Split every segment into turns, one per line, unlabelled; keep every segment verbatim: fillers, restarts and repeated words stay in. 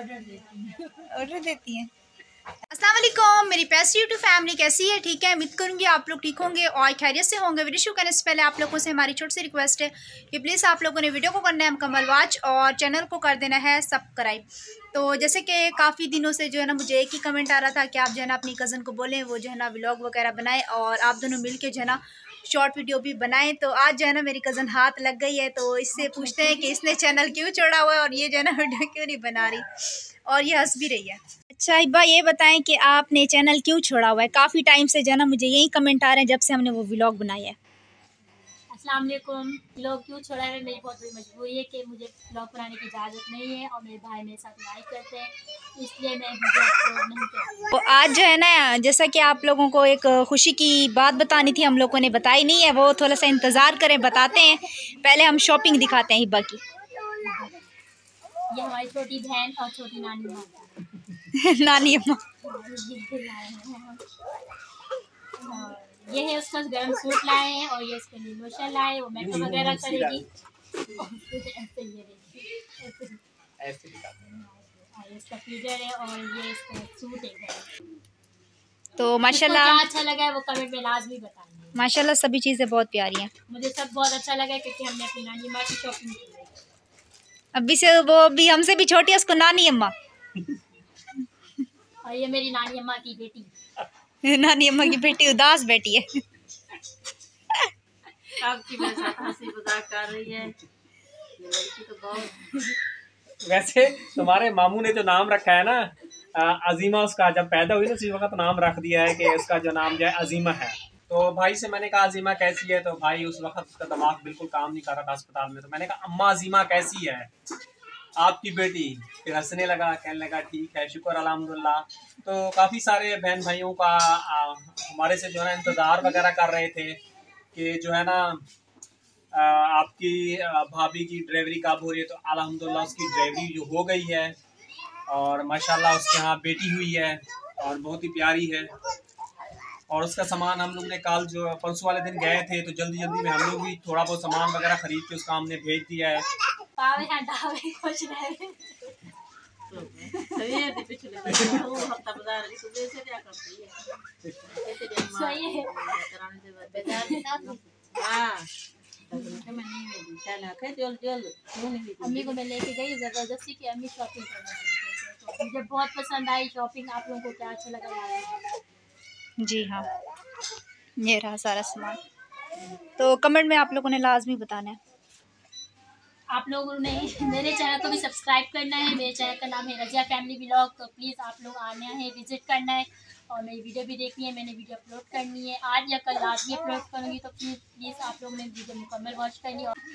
Order देती हैं
order देती हैं। अस्सलाम वालेकुम मेरी प्यारी यूट्यूब फैमिली, कैसी है? ठीक है, उम्मीद करूँगी आप लोग ठीक होंगे और खैरियत से होंगे। वीडियो शुरू करने से पहले आप लोगों से हमारी छोटी सी रिक्वेस्ट है कि प्लीज़ आप लोगों ने वीडियो को करना है मुकम्मल वॉच और चैनल को कर देना है सब्सक्राइब। तो जैसे कि काफ़ी दिनों से जो है ना मुझे एक ही कमेंट आ रहा था कि आप जो है ना अपनी कज़न को बोलें वो जो है ना व्लॉग वगैरह बनाए और आप दोनों मिल के जो है ना शॉर्ट वीडियो भी बनाएं। तो आज जो है ना मेरी कज़न हाथ लग गई है, तो इससे पूछते हैं कि इसने चैनल क्यों छोड़ा हुआ है और ये जो है ना वीडियो क्यों नहीं बना रही, और ये हंस भी रही है। अच्छा हिब्बा, ये बताएं कि आपने चैनल क्यों छोड़ा हुआ है? काफ़ी टाइम से जो है ना मुझे यही कमेंट आ रहे हैं जब से हमने वो व्लॉग बनाया है।
अस्सलाम वालेकुम। व्लॉग क्यों छोड़ा है? मेरी बहुत बड़ी मजबूरी है कि मुझे व्लॉग बनाने की इजाज़त नहीं है और मेरे भाई मेरे साथ लड़ाई करते हैं, इसलिए मैं वीडियो अपलोड नहीं करती।
तो आज जो है ना जैसा कि आप लोगों को एक खुशी की बात बतानी थी, हम लोगों ने बताई नहीं है, वो थोड़ा सा इंतज़ार करें, बताते हैं। पहले हम शॉपिंग दिखाते हैं हिब्बा की।
ये हमारी छोटी बहन और छोटी नानी माँ
नानी अम्मा
ये है उसका गर्म सूट लाए हैं और ये इसके लिए लोशन लाए, वो मेकअप वगैरह करेगी। ऐसे ऐसे इसका फीचर है और ये इसका सूट है।
तो माशाल्लाह
क्या अच्छा लगा है वो कमेंट में लाजमी बताएंगे।
माशाल्लाह सभी चीज़ें बहुत प्यारी हैं।
मुझे सब बहुत अच्छा लगा क्योंकि हमने अपनी नानी माँ की शॉपिंग की है।
अभी से वो भी हमसे भी छोटी है, उसको नानी अम्मा
और ये मेरी नानी अम्मा की बेटी
नानी अम्मा की बेटी उदास बेटी है।
आपकी मेरे साथ हंसी मजाक कर रही है। ये लड़की तो बहुत
वैसे तुम्हारे मामू ने जो नाम रखा है ना अजीमा, उसका जब पैदा हुई ना उसी वक्त नाम रख दिया है कि उसका जो नाम जो है अजीमा है। तो भाई से मैंने कहा अजीमा कैसी है, तो भाई उस वक्त उसका दिमाग बिल्कुल काम नहीं कर रहा था अस्पताल में। तो मैंने कहा अम्मा अजीमा कैसी है आपकी बेटी? फिर हंसने लगा, कहने लगा ठीक है शुक्र अल्हम्दुलिल्लाह। तो काफ़ी सारे बहन भाइयों का आ, हमारे से जो है ना इंतज़ार वगैरह कर रहे थे कि जो है ना आ, आपकी भाभी की ड्राइवरी कब हो रही है। तो अल्हम्दुलिल्लाह उसकी ड्राइवरी जो हो गई है और माशाल्लाह उसके यहाँ बेटी हुई है और बहुत ही प्यारी है। और उसका सामान हम लोग ने कल जो परसों वाले दिन गए थे तो जल्दी जल्दी में हम लोग भी थोड़ा बहुत सामान वगैरह खरीद के उसका हमने भेज दिया है।
पावे हटावे कुछ रहे वो हफ्ता बाजार की सुबह से क्या करती है सही है हां अम्मी को मैं लेके गई जबरदस्ती की अम्मी शॉपिंग करने के लिए। मुझे बहुत पसंद आई शॉपिंग। आप लोगों को क्या अच्छा लगा?
जी हाँ, ये रहा सारा सामान। तो कमेंट में आप लोगों ने लाजमी बताना है।
आप लोगों ने मेरे चैनल को भी सब्सक्राइब करना है। मेरे चैनल का नाम है रजिया फैमिली व्लॉग। तो प्लीज़ आप लोग आना है, विजिट करना है और मेरी वीडियो भी देखनी है। मैंने वीडियो अपलोड करनी है आज या कल, लाजमी अपलोड करूँगी। तो प्लीज़ प्लीज़ आप लोगों ने वीडियो मुकम्मल वॉच करनी है।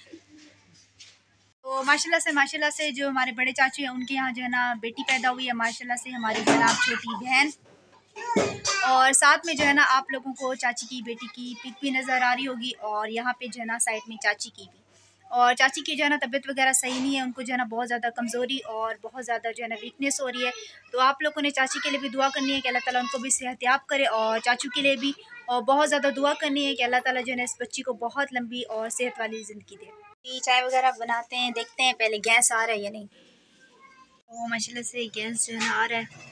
तो माशाल्लाह से माशाल्लाह से जो हमारे बड़े चाचू हैं उनके यहाँ जो है ना बेटी पैदा हुई है। माशाल्लाह से हमारी जनाब छोटी बहन, और साथ में जो है ना आप लोगों को चाची की बेटी की पिक भी नज़र आ रही होगी और यहाँ पे जो है ना साइड में चाची की भी। और चाची की जो है ना तबीयत वगैरह सही नहीं है, उनको जो है ना बहुत ज़्यादा कमज़ोरी और बहुत ज़्यादा जो है ना वीकनेस हो रही है। तो आप लोगों ने चाची के लिए भी दुआ करनी है कि अल्लाह ताला उनको भी सेहतयाब करे और चाचू के लिए भी और बहुत ज़्यादा दुआ करनी है कि अल्लाह ताला जो है ना इस बच्ची को बहुत लंबी और सेहत वाली ज़िंदगी दे। चाय वगैरह बनाते हैं, देखते हैं पहले गैस आ रहा है या नहीं। तो माशाल्लाह से गैस जो है ना आ रहा है।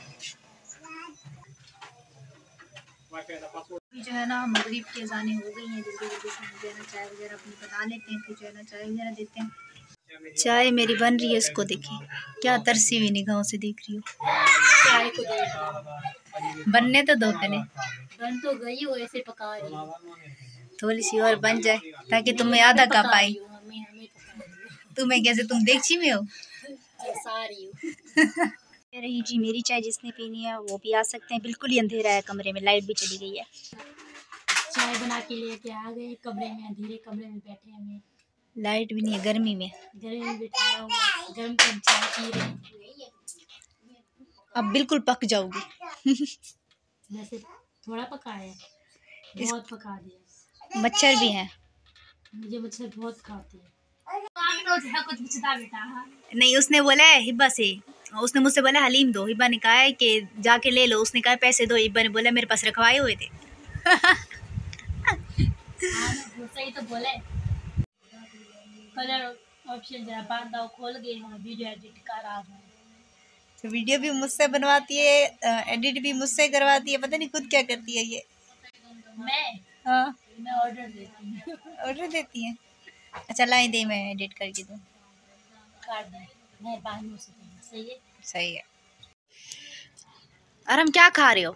जो है ना मगरिब की अज़ानें हो गई हैं, जल्दी जल्दी से जो है ना चाय वगैरह अपनी बना लेते हैं, फिर जो है ना चाय वगैरह देते हैं। चाय मेरी बन रही है, इसको देखें क्या तरसी हुई निगाहों से देख रही हो।
चाय को देख
बनने तो दो पहले,
बन तो गई वो ऐसे पका रही,
थोड़ी सी और बन जाए ताकि तुम्हें आधा कप आई। तुम्हें कैसे, तुम देखी में हो रही जी। मेरी चाय जिसने पीनी है वो भी आ सकते हैं। बिल्कुल ही अंधेरा है कमरे में, लाइट भी चली गई है।
चाय बना के लेके आ गए कमरे में, अंधेरे कमरे में बैठे हमें,
लाइट भी नहीं है गर्मी में।
गर्मी में बिठाया हुआ गर्म गर्म चाय पी रहे।
अब बिल्कुल पक जाओगी।
वैसे थोड़ा पका है, बहुत पका दिया।
मच्छर भी हैं,
मुझे मच्छर बहुत खाते हैं। कुछ बचता बेटा
नहीं, उसने बोला है हिब्बा से, उसने मुझसे बोला हलीम दो। हिब्बा ने कहा है कि जाके ले लो, उसने कहा पैसे दो। हिब्बा ने बोला मेरे पास रखवाए हुए थे।
सही तो बोले। कलर ऑप्शन जरा बांधा खोल गए हैं, वीडियो एडिट कर रहा हूँ।
वीडियो भी मुझसे बनवाती है, एडिट भी मुझसे करवाती है, पता नहीं खुद क्या करती है ये।
मैं
हाँ
मैं ऑर्डर देती हूँ।
ऑर्डर देती हैं। अच्छा लाइन दे, मैं एडिट करके दूँ।
कर दें मेहरबानी से, सही है।
सही है। और हम क्या खा रहे हो?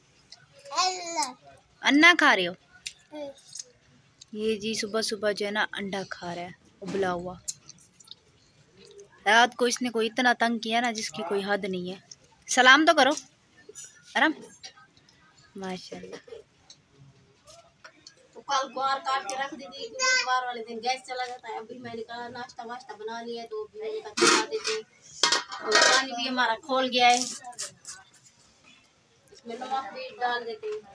अन्ना खा रहे हो? ये जी सुबह सुबह जो है ना अंडा खा रहा है उबला हुआ। रात को इसने कोई इतना तंग किया ना जिसकी कोई हद नहीं है। सलाम तो करो आराम। माशाल्लाह।
तो कल ग्वार काट के रख दी थी क्योंकि ग्वार वाले दिन गैस चला जाता है। अभी मैंने कहा नाश्ता वाश्ता बना लिया है तो मैंने कहा खिला देते। और पानी भी हमारा खोल गया है, इसमें नमक भी डाल देते हैं।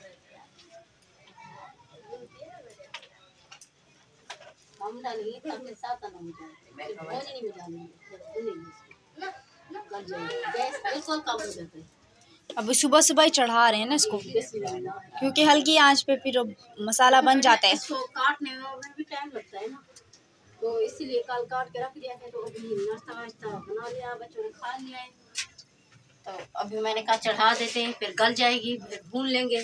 हम डालेंगे कल के साथ ना हो जाए, भोजनी में डालेंगे कर जाएगा, गैस बिल्कुल कम हो जाता है।
अब सुबह सुबह ही चढ़ा रहे हैं ना इसको, क्योंकि हल्की आंच पे फिर मसाला बन जाता है।
इसको काटने में भी टाइम लगता है ना, तो इसीलिए कल काट के रख दिया था। तो अभी नाश्ता वाश्ता बना लिया, बच्चों ने खा लिया है। तो अभी मैंने कहा चढ़ा देते हैं, फिर गल जाएगी, फिर भून लेंगे।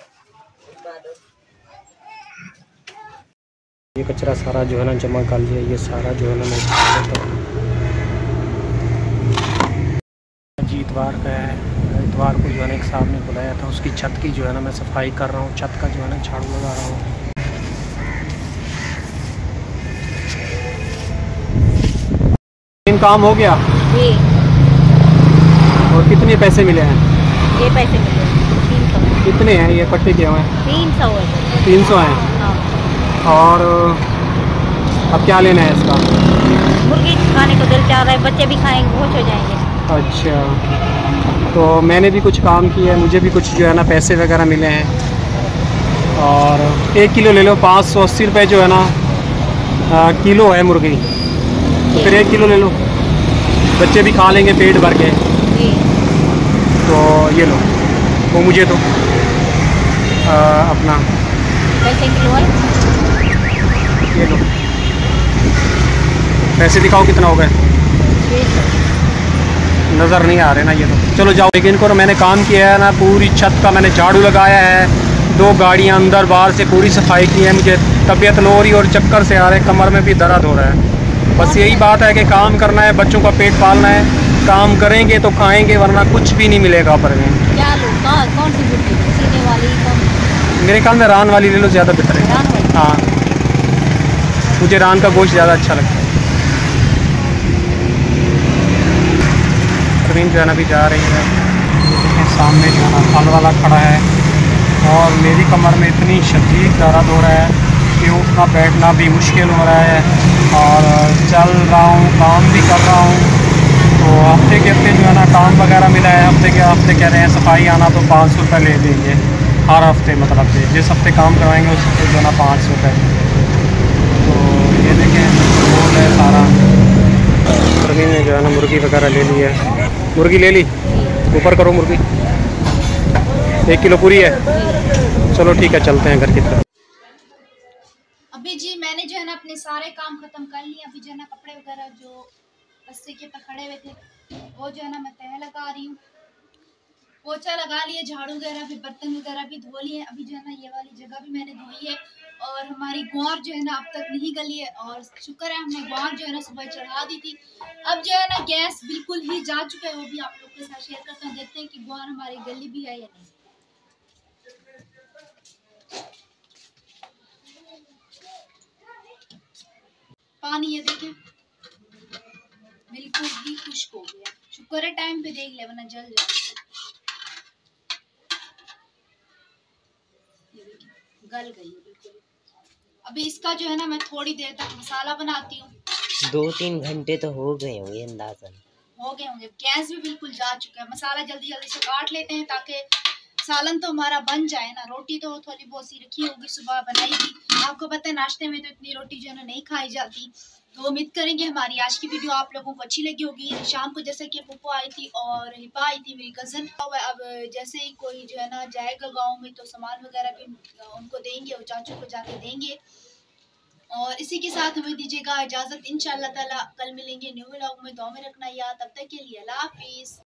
ये कचरा सारा जो है ना जमा कर लिया, ये सारा जो है ना मैं खा लेता हूँ। आज इतवार का है, इतवार को जो है ना एक साहब ने बुलाया था, उसकी छत की जो है ना मैं सफाई कर रहा हूँ, छत का जो है ना झाड़ू लगा रहा हूँ। इन काम हो गया
जी।
और कितने पैसे मिले हैं?
ये पैसे मिले तीन सौ।
कितने हैं ये इकट्ठे किए हुए हैं?
तीन सौ है।
तीन सौ हैं। और अब क्या लेना है इसका?
मुर्गी खाने को दिल चाह रहा है, बच्चे भी खाएंगे, खुश हो जाएंगे।
अच्छा, तो मैंने भी कुछ काम किया है, मुझे भी कुछ जो है ना पैसे वगैरह मिले हैं। और एक किलो ले लो, पाँच सौ अस्सी रुपये जो है ना आ, किलो है मुर्गी, तो फिर एक किलो ले लो, बच्चे भी खा लेंगे पेट भर के।
जी।
तो ये लो, वो मुझे तो आ, अपना
कैसे किलो है?
ये लो, पैसे दिखाओ कितना हो गए, नज़र नहीं आ रहे ना ये तो। चलो जाओ। लेकिन इनको मैंने काम किया है ना, पूरी छत का मैंने झाड़ू लगाया है, दो गाड़ियाँ अंदर बाहर से पूरी सफाई की है। मुझे तबीयत लो रही और चक्कर से आ रहे, कमर में भी दर्द हो रहा है। बस यही बात है कि काम करना है, बच्चों का पेट पालना है, काम करेंगे तो खाएंगे, वरना कुछ भी नहीं मिलेगा पर में।
क्या लो? कहाँ कौन सी मुर्गी? सीने वाली? कौन?
मेरे ख्याल में रान वाली ले लो, ज़्यादा बेहतर है।
रान वाली?
हाँ, मुझे रान का गोश्त ज़्यादा अच्छा लगता है। प्रवीण जो है ना भी जा रही है, देखें सामने जो है ना फल वाला खड़ा है, और मेरी कमर में इतनी शदीद दर्द हो रहा है कि उठना बैठना भी मुश्किल हो रहा है, और चल रहा हूँ, काम भी कर रहा हूँ। तो हफ्ते के हफ्ते जो है ना काम वगैरह मिला है, हफ्ते के हफ्ते कह रहे हैं सफाई आना तो पाँच सौ रुपये ले देंगे हर हफ्ते, मतलब कि जिस हफ्ते काम करवाएंगे उस हफ्ते जो है ना पाँच सौ रुपये। तो ये देखें रोल है सारा। प्रवीण ने जो है ना मुर्गी वगैरह ले ली है, मुर्गी ले ली, ऊपर करो मुर्गी, एक किलो पूरी है। चलो ठीक है, चलते हैं घर की तरफ।
अभी जी मैंने जो है ना अपने सारे काम खत्म कर लिए। अभी जो है ना कपड़े वगैरह जो रस्ते के ऊपर खड़े हुए थे वो जो है ना मैं तह लगा रही हूँ, पोछा लगा लिया, झाड़ू वगैरह भी, बर्तन वगैरह भी धो लिए। अभी जो है ना ये वाली जगह भी मैंने धोई है, और हमारी ग्वार जो है ना अब तक नहीं गली है, और शुक्र है हमने ग्वार जो है ना सुबह चढ़ा दी थी। अब जो है ना गैस बिल्कुल ही जा चुका है, वो भी आप लोग के साथ शेयर करते हैं, देखते हैं कि ग्वार हमारी गली भी है या नहीं। पानी ये देखें बिल्कुल ही खुश्क हो गया, शुक्र है टाइम पे देख ले वरना जल जाए। गल गई है बिल्कुल। अभी इसका जो है ना मैं थोड़ी देर तक मसाला बनाती हूँ।
दो तीन घंटे तो हो गए होंगे अंदाजन,
हो गए होंगे। गैस भी बिल्कुल जा चुका है। मसाला जल्दी जल्दी से काट लेते हैं ताकि सालन तो हमारा बन जाए ना। रोटी तो थोड़ी बहुत सी रखी होगी, सुबह बनाई थी, आपको पता है नाश्ते में तो इतनी रोटी जो है ना नहीं खाई जाती। तो उम्मीद करेंगे हमारी आज की वीडियो आप लोगों को अच्छी लगी होगी। शाम को जैसे कि पुप्पो आई थी और हिपा आई थी मेरी कज़न, अब जैसे ही कोई जो है ना जाएगा गांव में तो सामान वगैरह भी उनको देंगे और चाचू को जाके देंगे। और इसी के साथ हमें दीजिएगा इजाज़त, इंशाअल्लाह ताला कल मिलेंगे न्यू व्लॉग में। दुआ में रखना याद, तब तक के लिए अल्लाह हाफिज़।